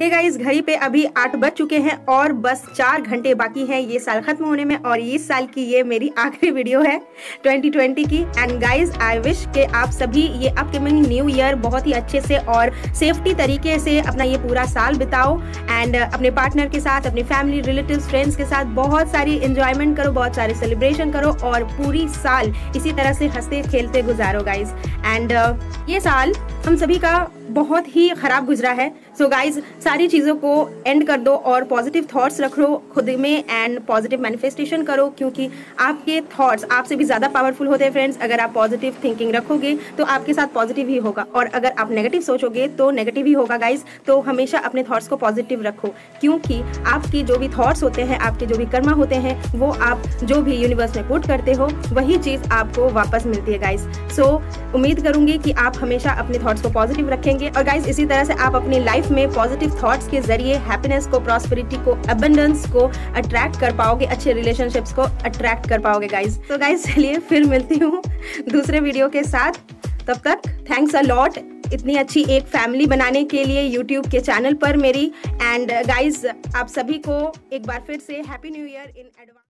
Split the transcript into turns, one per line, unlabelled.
Hey guys, घड़ी पे अभी 8 बज चुके हैं और बस 4 घंटे बाकी हैं ये साल खत्म होने में, और इस साल की ये मेरी आखिरी वीडियो है 2020 की। एंड गाइस, आई विश कि आप सभी ये अपकमिंग न्यू ईयर बहुत ही अच्छे से और सेफ्टी तरीके से अपना ये पूरा साल बिताओ, एंड अपने पार्टनर के साथ, अपने फैमिली, रिलेटिव्स, फ्रेंड्स के साथ बहुत सारी एंजॉयमेंट करो, बहुत सारे सेलिब्रेशन करो और पूरी साल इसी तरह से हंसते खेलते गुजारो गाइज। एंड ये साल हम सभी का बहुत ही खराब गुजरा है। सो गाइज, सारी चीज़ों को एंड कर दो और पॉजिटिव थॉट्स रखो खुद में एंड पॉजिटिव मैनिफेस्टेशन करो, क्योंकि आपके थॉट्स आपसे भी ज़्यादा पावरफुल होते हैं फ्रेंड्स। अगर आप पॉजिटिव थिंकिंग रखोगे तो आपके साथ पॉजिटिव ही होगा, और अगर आप नेगेटिव सोचोगे तो नेगेटिव ही होगा गाइज। तो हमेशा अपने थॉट्स को पॉजिटिव रखो, क्योंकि आपकी जो भी थॉट्स होते हैं, आपके जो भी कर्मा होते हैं, वो आप जो भी यूनिवर्स में पुट करते हो वही चीज़ आपको वापस मिलती है गाइज। सो उम्मीद करूंगी कि आप हमेशा अपने थॉट्स को पॉजिटिव रखेंगे, और गाइज इसी तरह से आप अपनी लाइफ में पॉजिटिव थॉट्स के जरिए हैप्पीनेस को, प्रॉस्पेरिटी को, अबंडेंस को अट्रैक्ट कर पाओगे, अच्छे रिलेशनशिप्स को अट्रैक्ट कर पाओगे गाइज। तो गाइज चलिए फिर मिलती हूँ दूसरे वीडियो के साथ। तब तक थैंक्स अ लॉट इतनी अच्छी एक फैमिली बनाने के लिए यूट्यूब के चैनल पर मेरी। एंड गाइज, आप सभी को एक बार फिर से happy new year in advance.